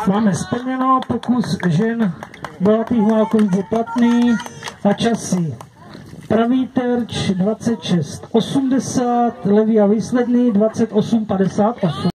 Máme splněno, pokus žen Bohatých Válkovic je platný a časy. Pravý terč 26,80, levý a výsledný 28,58.